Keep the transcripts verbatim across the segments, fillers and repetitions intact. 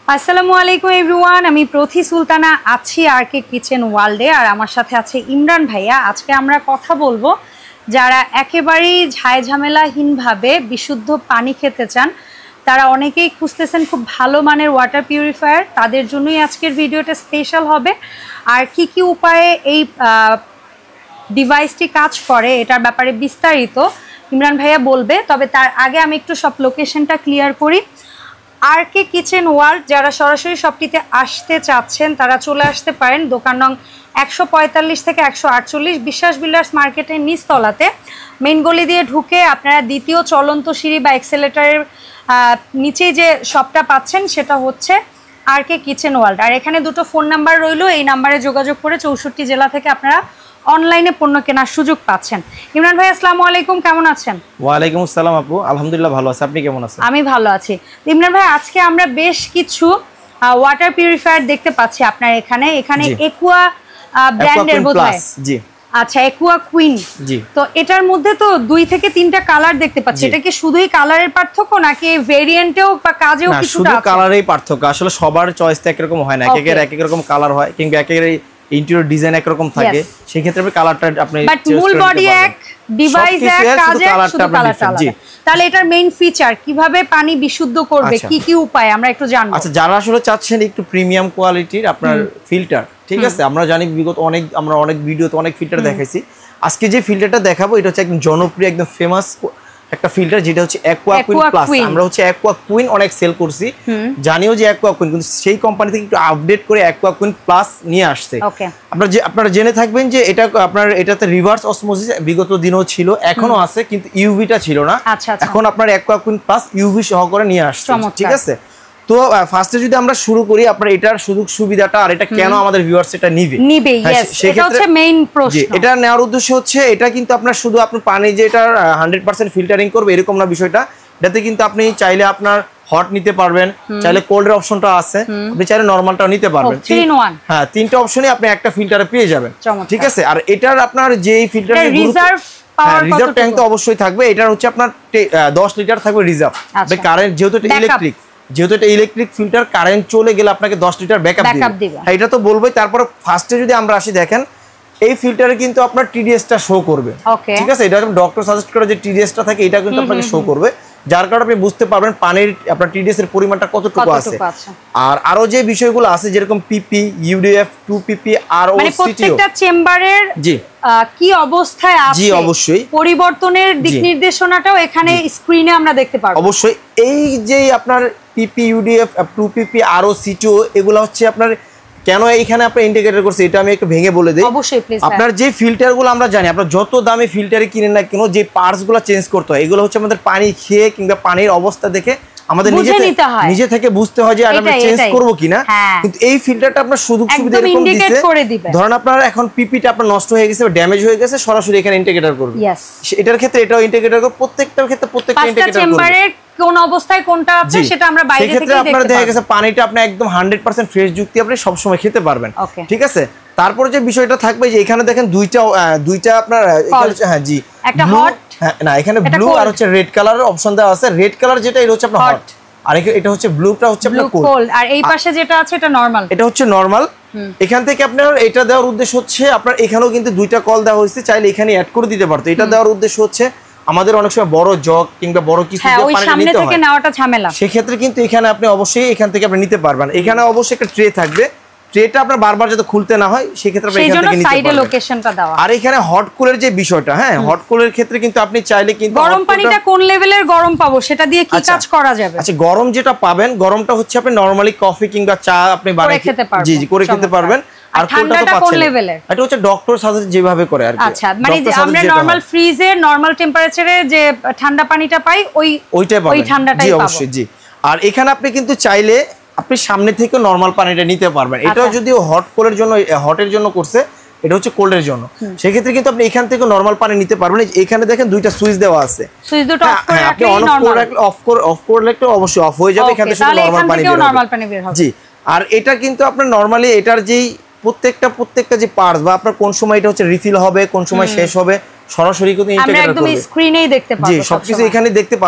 আসসালামু আলাইকুম এভরিওয়ান, আমি প্রথি সুলতানা আছি আরকে কিচেন ওয়ার্ল্ডে। আর আমার সাথে আছে ইমরান ভাইয়া। আজকে আমরা কথা বলবো যারা একেবারেই ঝাই ঝামেলাহীনভাবে বিশুদ্ধ পানি খেতে চান, তারা অনেকেই খুঁজতেছেন খুব ভালো মানের ওয়াটার পিউরিফায়ার। তাদের জন্যই আজকের ভিডিওটা স্পেশাল হবে। আর কি কি উপায়ে এই ডিভাইসটি কাজ করে এটার ব্যাপারে বিস্তারিত ইমরান ভাইয়া বলবে। তবে তার আগে আমি একটু সব লোকেশনটা ক্লিয়ার করি। আরকে কিচেন ওয়ার্ল্ড যারা সরাসরি শপটিতে আসতে চাচ্ছেন তারা চলে আসতে পারেন দোকান নং একশো পঁয়তাল্লিশ থেকে একশো আটচল্লিশ বিশ্বাস বিল্ডার্স মার্কেটের নিচতলাতে। মেইন গলি দিয়ে ঢুকে আপনারা দ্বিতীয় চলন্ত সিঁড়ি বা এক্সেলেটারের নিচেই যে শপটা পাচ্ছেন সেটা হচ্ছে আরকে কিচেন ওয়ার্ল্ড। আর এখানে দুটো ফোন নাম্বার রইল, এই নাম্বারে যোগাযোগ করে চৌষট্টি জেলা থেকে আপনারা অনলাইনে পণ্য কেনার সুযোগ পাচ্ছেন। ইমরান ভাই আসসালামু আলাইকুম, কেমন আছেন? ওয়ালাইকুম আসসালাম আপু, আলহামদুলিল্লাহ ভালো আছি, আপনি কেমন আছেন? আমি ভালো আছি। ইমরান ভাই আজকে আমরা বেশ কিছু ওয়াটার পিউরিফায়ার দেখতে পাচ্ছি আপনার এখানে। এখানে একুয়া ব্র্যান্ডের বোধহয়। জি আচ্ছা, একুয়া কুইন। জি, তো এটার মধ্যে তো দুই থেকে তিনটা কালার দেখতে পাচ্ছি। এটা কি শুধুই কালারের পার্থক্য নাকি ভেরিয়েন্টেও বা কাজেও কিছুটা আছে? শুধু কালারেই পার্থক্য, আসলে সবার চয়েস তো একরকম হয় না, এক একের এক এক রকম কালার হয় কিংবা এক একের ইন্টেরিয়র ডিজাইন একরকম থাকে, সেই ক্ষেত্রে আপনি কালারটা আপনি বাট মূল বডি এক, ডিভাইস এক, কাজে শুধু কালারটা আলাদা। তাহলে এটার মেইন ফিচার কিভাবে পানি বিশুদ্ধ করবে, কি কি উপায় আমরা একটু জানবো। আচ্ছা, যারা আসলে চাচ্ছেন একটু প্রিমিয়াম কোয়ালিটির আপনার ফিল্টার, ঠিক আছে, আমরা জানি বিগত অনেক আমরা অনেক ভিডিওতে অনেক ফিল্টার দেখাইছি। আজকে যে ফিল্টারটা দেখাবো এটা হচ্ছে একদম জনপ্রিয় একদম ফেমাস একটা ফিল্টার, যেটা হচ্ছে অ্যাকোয়া কুইন প্লাস। আমরা হচ্ছে অ্যাকোয়া কুইন অনেক সেল করছি, জানিও যে অ্যাকোয়া কুইন, কিন্তু সেই কোম্পানি থেকে একটু আপডেট করে অ্যাকোয়া কুইন প্লাস নিয়ে আসছে। আপনারা যে আপনারা জেনে থাকবেন যে এটা আপনার এটাতে রিভার্স অসমোসিস বিগত দিনও ছিল, এখনো আছে, কিন্তু ইউভিটা ছিল না। এখন আপনার অ্যাকোয়া কুইন প্লাস ইউভি সহকারে নিয়ে আসছে, ঠিক আছে। তো ফার্স্টে যদি আমরা শুরু করি আপনার এটার সুযোগ সুবিধাটা আর এটা কেন আমাদের ভিউয়ার্স এটা নিবে নিবে यस, এটা হচ্ছে মেইন প্রশ্ন। এটা নেওয়ার উদ্দেশ্য হচ্ছে এটা কিন্তু আপনার শুধু আপনার পানি যে এটা হান্ড্রেড পার্সেন্ট ফিল্টারিং করবে এরকম না বিষয়টা। এটাতে কিন্তু আপনি চাইলে আপনার হট নিতে পারবেন, চাইলে কোল্ডের অপশনটা আছে, আপনি চাইলে নরমালটাও নিতে পারবেন। হ্যাঁ, তিনটা অপশনই আপনি একটা ফিল্টারে পেয়ে যাবেন, ঠিক আছে। আর এটার আপনার যেই filter reserve power reserve tank তো অবশ্যই থাকবে। এটার হচ্ছে আপনার দশ লিটার থাকবে রিজার্ভ। কারেন্ট যেহেতু এটা ইলেকট্রিক যেহেতু এটা ইলেকট্রিক ফিল্টার, কারেন্ট চলে গেলে আপনাকে দশ লিটার ব্যাকআপ দিবে। হ্যাঁ, এটা তো বলবোই। তারপর ফার্স্টে যদি আমরা আসি, দেখেন এই ফিল্টারে কিন্তু আপনার টিডিএসটা শো করবে, ঠিক আছে। এটা ডক্টর সাজেস্ট করে যে টিডিএসটা থাকে এটা কিন্তু আপনাকে শো করবে, যার কারণে আপনি বুঝতে পারবেন পানির আপনার টিডিএস এর পরিমাণটা কতটুকু আছে। আর আরো যে বিষয়গুলো আছে যেরকম পিপি, ইউডিএফ, টু পিপি, আর ও মানে প্রত্যেকটা চেম্বারের জি কি অবস্থায় আছে, জি অবশ্যই পরিবর্তনের দিক নির্দেশনাটাও এখানে স্ক্রিনে আমরা দেখতে পারবো। অবশ্যই এই যে আপনার PP, UDF, two PP, R O CTO, এগুলো হচ্ছে আপনার কেন এইখানে আপনি ইন্টিগ্রেটর করছে এটা আমি একটু ভেঙে বলে দেই। অবশ্যই প্লিজ। আপনার যে ফিল্টারগুলো আমরা জানি, আপনার যত দামি ফিল্টারে কিনেন না কেন, যে পার্টসগুলো চেঞ্জ করতে হয় এগুলো হচ্ছে আমাদের পানি খেয়ে কিংবা পানির অবস্থা দেখে আমাদের নিজে নিজে থেকে বুঝতে হয় যে আমরা চেঞ্জ করব কিনা। কিন্তু এই ফিল্টারটা আপনার সুযোগ সুবিধা এরকম দিচ্ছে, ধরেন আপনার এখন পিপিটা আপনার নষ্ট হয়ে গেছে বা ড্যামেজ হয়ে গেছে, সরাসরি এখানে ইন্টিগ্রেটর করবে। এটার ক্ষেত্রে এটাও ইন্টিগ্রেটর করবে, প্রত্যেকটার ক্ষেত্রে প্রত্যেকটা ইন্টিগ্রেটর করবে। কোন অবস্থায় কোনটা আছে সেটা আমরা বাইরে থেকে দেখতে পারবো। আপনারা দেখা গেছে পানিটা আপনি একদম হান্ড্রেড পার্সেন্ট ফ্রেশ যুক্তি আপনি সব সময় খেতে পারবেন, ঠিক আছে। তারপর যে বিষয়টা থাকবে যে এখানে দেখেন দুইটা দুইটা আপনার হ্যাঁ জি একটা হট, না এখানে ব্লু আর হচ্ছে রেড কালারের অপশন দেওয়া আছে। রেড কালার যেটা এটা হচ্ছে আপনার হট, আর এটা হচ্ছে ব্লুটা হচ্ছে আপনার কোল্ড, আর এই পাশে যেটা আছে এটা নরমাল, এটা হচ্ছে নরমাল। এখান থেকে আপনার এটা দেওয়ার উদ্দেশ্য হচ্ছে আপনার এখানেও কিন্তু দুইটা কল দেওয়া হয়েছে, চাইলে এখানে অ্যাড করে দিতে পারতো। এটা দেওয়ার উদ্দেশ্য হচ্ছে আমাদের অনেক সময় বড় জগ কিংবা বড় কিছু দিয়ে পানি নিতে হয়, নেওয়াটা ঝামেলা, সেই ক্ষেত্রে কিন্তু এখানে আপনি অবশ্যই এখান থেকে আপনি নিতে পারবেন। এখানে অবশ্যই একটা ট্রে থাকবে, ট্রেটা আপনার বারবার যাতে খুলতে না হয় সেই ক্ষেত্রে আপনি এখান থেকে নিতে পারবেন। লোকেশনটা দেওয়া। আর এখানে হট কুলের যে বিষয়টা, হ্যাঁ হট কুলের ক্ষেত্রে কিন্তু আপনি চাইলে কিন্তু গরম পানিটা কোন লেভেলের গরম পাবো সেটা দিয়ে কি কাজ করা যাবে? আচ্ছা, গরম যেটা পাবেন গরমটা হচ্ছে আপনি নরমালি কফি কিংবা চা আপনি বানিয়ে খেতে পারবেন। জি জি করে খেতে পারবেন। আর ঠান্ডাটা কোন লেভেলের? এটা হচ্ছে ডক্টর সাজেস্ট যেভাবে করে আর কি। আচ্ছা, মানে আমরা নরমাল ফ্রিজে নরমাল টেম্পারেচারে যে ঠান্ডা পানিটা পাই ওই ওইটাই পাবেন। ওই ঠান্ডাটাই পাবো। জি অবশ্যই জি। আর এখানে আপনি কিন্তু চাইলে আপনি সামনে থেকে নরমাল পানিটা নিতে পারবেন। এটাও যদিও হট কোলের জন্য হটের জন্য করছে, এটা হচ্ছে কোল্ডের জন্য, সেই ক্ষেত্রে কিন্তু আপনি এখান থেকে নরমাল পানি নিতে পারবেন। এখানে দেখেন দুইটা সুইচ দেওয়া আছে, সুইচ দুটো অফ করে আপনি অন করে রাখলে অফ করে অফ করলে একটু অবশ্যই অফ হয়ে যাবে, এখান থেকে নরমাল পানি বের হবে। জি, আর এটা কিন্তু আপনার নরমালি এটার যেই প্রত্যেকটা প্রত্যেকটা যে পার্টস বা আপনার কোন সময় এটা হচ্ছে রিফিল হবে, কোন সময় শেষ হবে, সরাসরি কিন্তু ইন্টিগ্রেটর করবে। আমরা একদম স্ক্রিনেই দেখতে পাবো, জি সবকিছু এখানে দেখতে পাবেন।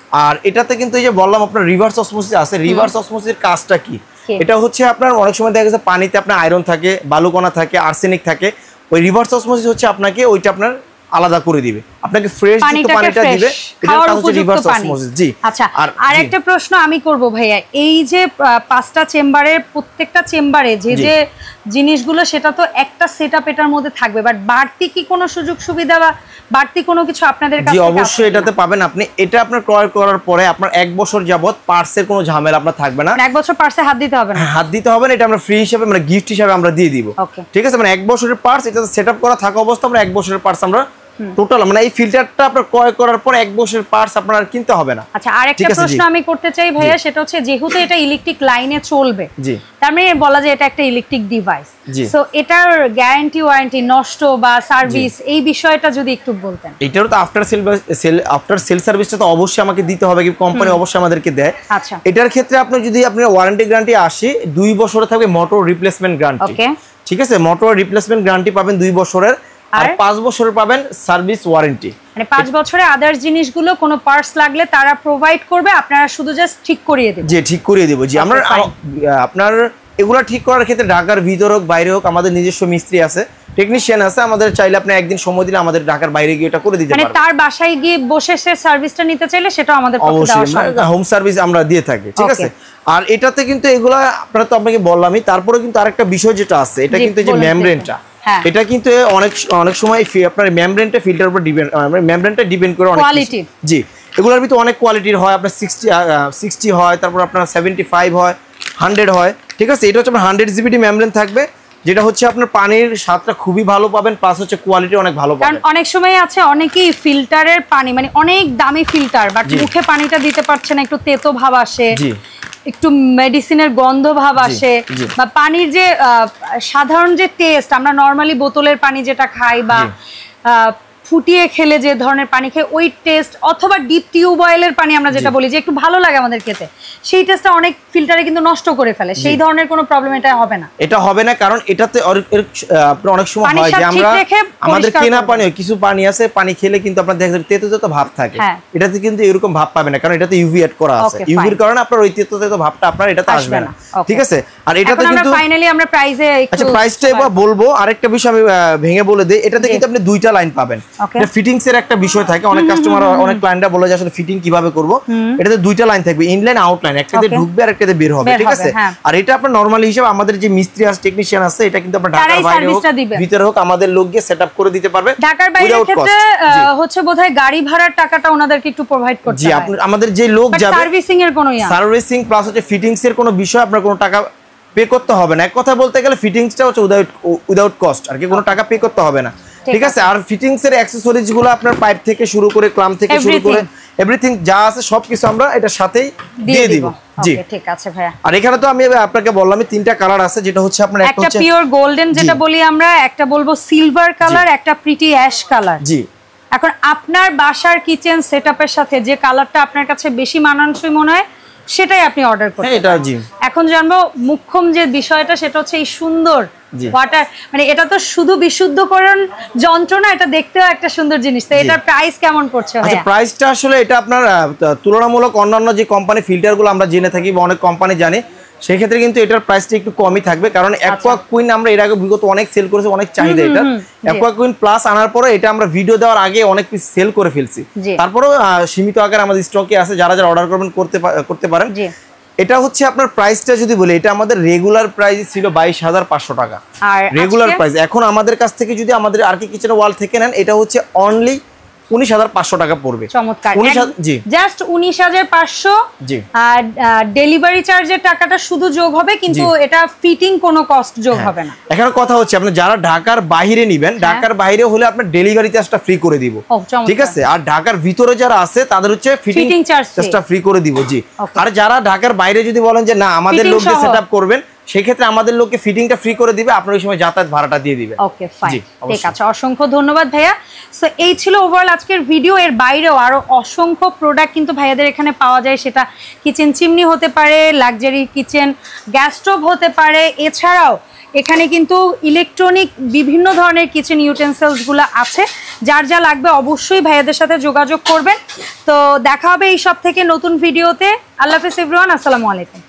আর এটাতে কিন্তু এই যে বললাম আপনার রিভার্স অসমোসিস আছে, রিভার্স অসমোসিসের কাজটা কি? এটা হচ্ছে আপনার অনেক সময় দেখা গেছে পানিতে আপনার আয়রন থাকে, বালুকণা থাকে, আর্সেনিক থাকে, ওই রিভার্স অসমোসিস হচ্ছে আপনাকে ওইটা আপনার আলাদা করে দিবে, আপনাকে ফ্রেশ যুক্ত পানিটা দিবে, এটার কাজ হচ্ছে রিভার্স অসমোসিস। জি আচ্ছা, আর একটা প্রশ্ন আমি করব ভাইয়া, এই যে পাঁচটা চেম্বারের প্রত্যেকটা চেম্বারে যে যে জিনিসগুলো সেটা তো একটা সেটআপ এটার মধ্যে থাকবে, বাট বাড়তি কি কোনো সুযোগ সুবিধা বা বাড়তি কোনো কিছু আপনাদের কাছে? জি অবশ্যই এটাতে পাবেন আপনি। এটা আপনার ক্রয় করার পরে আপনার এক বছর যাবত পার্সের কোনো ঝামেলা আপনার থাকবে না, এক বছর পার্সে হাত দিতে হবে না? হাত দিতে হবে না, এটা আমরা ফ্রি হিসেবে মানে গিফট হিসেবে আমরা দিয়ে দিব। ঠিক আছে, মানে এক বছরের পার্স এটা সেটআপ করা থাকা অবস্থা আমরা এক বছরের পার্স আমরা টোটাল মানে এই ফিল্টারটা আপনার ক্রয় করার পর এক বছরের পার্টস আপনার কিনতে হবে না। আচ্ছা, আরেকটা প্রশ্ন আমি করতে চাই ভাইয়া, সেটা হচ্ছে যেহেতু এটা ইলেকট্রিক লাইনে চলবে, জি তার মানে বলা যায় এটা একটা ইলেকট্রিক ডিভাইস, সো এটার গ্যারান্টি ওয়ারেন্টি নষ্ট বা সার্ভিস এই বিষয়টা যদি একটু বলতেন। এটারও তো after sale sale after sale সার্ভিসটা তো অবশ্যই আমাকে দিতে হবে, কি কোম্পানি অবশ্যই আমাদেরকে দেয়। আচ্ছা, এটার ক্ষেত্রে আপনি যদি আপনার ওয়ারেন্টি গ্যারান্টি আসে দুই বছরে থাকবে মোটর রিপ্লেসমেন্ট গ্যারান্টি। ওকে, ঠিক আছে, মোটর রিপ্লেসমেন্ট গ্যারান্টি পাবেন দুই বছরের, আর পাঁচ বছরের পাবেন সার্ভিস ওয়ারেন্টি। মানে পাঁচ বছরে আদার্স জিনিসগুলো কোনো পার্টস লাগলে তারা প্রোভাইড করবে, আপনারা শুধু জাস্ট ঠিক করিয়ে দেবেন। জি ঠিক করিয়ে দেব। জি আমরা আপনার এগুলা ঠিক করার ক্ষেত্রে ঢাকার ভিতর হোক বাইরে হোক আমাদের নিজস্ব মিস্ত্রি আছে, টেকনিশিয়ান আছে, আমাদের চাইলে আপনি একদিন সময় দিলে আমাদের ঢাকার বাইরে গিয়ে এটা করে দিতে পারবেন। মানে তার বাসায় গিয়ে বসে সে সার্ভিসটা নিতে চাইলে সেটাও আমাদের পক্ষে দেওয়া সম্ভব, হোম সার্ভিস আমরা দিয়ে থাকি। ঠিক আছে, আর এটাতে কিন্তু এগুলা আপনারা তো আপনাকে বললামই, তারপরে কিন্তু আরেকটা বিষয় যেটা আছে এটা কিন্তু যে মেমব্রেনটা, এটা কিন্তু অনেক অনেক সময় আপনার মেমব্রেনটা ফিল্টার উপর ডিপেন্ড, মেমব্রেনটা ডিপেন্ড করে অনেক কোয়ালিটি। জি এগুলোর ভিতরে অনেক কোয়ালিটির হয়, আপনার সিক্সটি সিক্সটি হয়, তারপর আপনার সেভেন্টি ফাইভ হয়, হান্ড্রেড হয়। ঠিক আছে, এটা হচ্ছে আপনার হান্ড্রেড জিবিটি মেমব্রেন থাকবে, যেটা হচ্ছে আপনার পানির স্বাদটা খুবই ভালো পাবেন, প্লাস হচ্ছে কোয়ালিটি অনেক ভালো পাবেন। কারণ অনেক সময় আছে অনেকেই ফিল্টারের পানি মানে অনেক দামি ফিল্টার, বাট মুখে পানিটা দিতে পারছে না, একটু তেতো ভাব আসে, একটু মেডিসিনের গন্ধ ভাব আসে, বা পানির যে সাধারণ যে টেস্ট আমরা নরমালি বোতলের পানি যেটা খাই বা ফুটিয়ে খেলে যে ধরনের পানি খাই ওই টেস্ট, অথবা ডিপ টিউবওয়েলের পানি আমরা যেটা বলি যে একটু ভালো লাগে আমাদের খেতে, সেই টেস্টটা অনেক ফিল্টারে কিন্তু নষ্ট করে ফেলে। সেই ধরনের কোনো প্রবলেম এটা হবে না, এটা হবে না, কারণ এটাতে আপনার অনেক সময় হয় যে আমরা আমাদের কেনা পানি কিছু পানি আছে, পানি খেলে কিন্তু আপনার দেখা যায় তেতো তেতো ভাব থাকে, এটাতে কিন্তু এরকম ভাব পাবে না, কারণ এটাতে ইউভি অ্যাড করা আছে, ইউভির কারণে আপনার ওই তেতো তেতো ভাবটা আপনার এটাতে আসবে না। ঠিক আছে, আর এটাতে কিন্তু ফাইনালি আমরা প্রাইসে আচ্ছা প্রাইসটা এবার বলবো। আরেকটা বিষয় আমি ভেঙে বলে দেই, এটাতে কিন্তু আপনি দুইটা লাইন পাবেন। এটা ফিটিংস এর একটা বিষয় থাকে, অনেক কাস্টমার অনেক ক্লায়েন্টরা বলে যে আসলে ফিটিং কিভাবে করব, এটাতে দুইটা লাইন থাকবে, ইনলাইন আউটলাইন, একটাতে ঢুকবে আর একটাতে বের হবে। ঠিক আছে, আর এটা আপনার নরমালি হিসাব আমাদের যে মিস্ত্রি আছে টেকনিশিয়ান আছে এটা কিন্তু আপনার ঢাকার বাইরে হোক ভিতরে হোক আমাদের লোক গিয়ে সেটআপ করে দিতে পারবে। ঢাকার বাইরের ক্ষেত্রে হচ্ছে বোধহয় গাড়ি ভাড়ার টাকাটা ওনাদেরকে একটু প্রোভাইড করতে হয়। জি আপনি আমাদের যে লোক যাবে সার্ভিসিং এর কোনো ইয়া সার্ভিসিং প্লাস হচ্ছে ফিটিংস এর কোনো বিষয় আপনার কোনো টাকা পে করতে হবে না। এক কথা বলতে গেলে ফিটিংসটা হচ্ছে উইদাউট উইদাউট কস্ট, আর কি কোনো টাকা পে করতে হবে না। ঠিক আছে, আর ফিটিংস এর অ্যাকসেসরিজ গুলো আপনার পাইপ থেকে শুরু করে ক্লাম থেকে শুরু করে এভরিথিং যা আছে সবকিছু আমরা এটার সাথেই দিয়ে দিব। জি ঠিক আছে ভাইয়া। আর এখানে তো আমি আপনাকে বললাম তিনটা কালার আছে, যেটা হচ্ছে আপনার একটা হচ্ছে পিওর গোল্ডেন যেটা বলি আমরা, একটা বলবো সিলভার কালার, একটা প্রিটি অ্যাশ কালার। জি এখন আপনার বাসার কিচেন সেটআপের সাথে যে কালারটা আপনার কাছে বেশি মানানসই মনে হয় সেটাই আপনি অর্ডার করতে পারেন। এটা জি এখন জানবো মুখ্যম যে বিষয়টা সেটা হচ্ছে এই সুন্দর ওয়াটার, মানে এটা তো শুধু বিশুদ্ধকরণ যন্ত্র না, এটা দেখতেও একটা সুন্দর জিনিস। তো এটার প্রাইস কেমন পড়ছে? আচ্ছা প্রাইসটা আসলে এটা আপনার তুলনামূলক অন্যান্য যে কোম্পানি ফিল্টারগুলো আমরা জেনে থাকি বা অনেক কোম্পানি জানে সেই ক্ষেত্রে কিন্তু এটার প্রাইসটা একটু কমই থাকবে, কারণ অ্যাকোয়া কুইন আমরা এর আগে বিগত অনেক সেল করেছি, অনেক চাহিদা এটা। অ্যাকোয়া কুইন প্লাস আনার পরে এটা আমরা ভিডিও দেওয়ার আগে অনেক পিস সেল করে ফেলছি, তারপরেও সীমিত আকারে আমাদের স্টকে আছে, যারা যারা অর্ডার করবেন করতে করতে পারেন। এটা হচ্ছে আপনার প্রাইসটা যদি বলি, এটা আমাদের রেগুলার প্রাইস ছিল বাইশ হাজার পাঁচশো টাকা রেগুলার প্রাইস। এখন আমাদের কাছ থেকে যদি আমাদের আর কি কিচেন ওয়াল থেকে নেন এটা হচ্ছে অনলি উনিশ হাজার পাঁচশো টাকা পড়বে। চমৎকার, জাস্ট উনিশ হাজার পাঁচশো। আর ডেলিভারি চার্জের টাকাটা শুধু যোগ হবে, কিন্তু এটা ফিটিং কোনো কস্ট যোগ হবে না। এখানে কথা হচ্ছে আপনি যারা ঢাকার বাইরে নেবেন, ঢাকার বাইরে হলে আপনার ডেলিভারি চার্জটা ফ্রি করে দিব। ঠিক আছে, আর ঢাকার ভিতরে যারা আছে তাদের হচ্ছে ফিটিং চার্জটা ফ্রি করে দিব। জি, আর যারা ঢাকার বাইরে যদি বলেন যে না আমাদের লোক দিয়ে সেটআপ করবেন, সেক্ষেত্রে আমাদের লোককে ফিটিংটা ফ্রি করে দিবে, আপনার ওই সময় যাতায়াত ভাড়াটা দিয়ে দিবে। ওকে ফাইন, ঠিক আছে, অসংখ্য ধন্যবাদ ভাইয়া। সো এই ছিল ওভারঅল আজকের ভিডিও। এর বাইরেও আরো অসংখ্য প্রোডাক্ট কিন্তু ভাইয়াদের এখানে পাওয়া যায়, সেটা কিচেন চিমনি হতে পারে, লাক্সারি কিচেন গ্যাস স্টোভ হতে পারে, এছাড়াও এখানে কিন্তু ইলেকট্রনিক বিভিন্ন ধরনের কিচেন ইউটেন্সিলসগুলো আছে, যার যা লাগবে অবশ্যই ভাইয়াদের সাথে যোগাযোগ করবেন। তো দেখা হবে এই সব থেকে নতুন ভিডিওতে। আল্লাহ হাফেজ এভরিওয়ান, আসসালামু আলাইকুম।